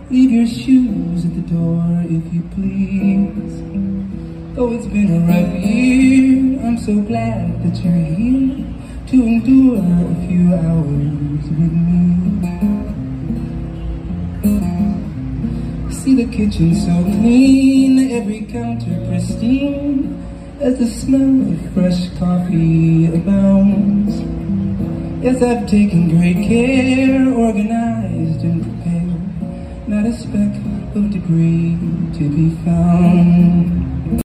Leave your shoes at the door if you please. Though it's been a rough year, I'm so glad that you're here to endure a few hours with me. See the kitchen so clean, every counter pristine, as the smell of fresh coffee abounds. Yes, I've taken great care, organized and prepared, not a speck of debris to be found.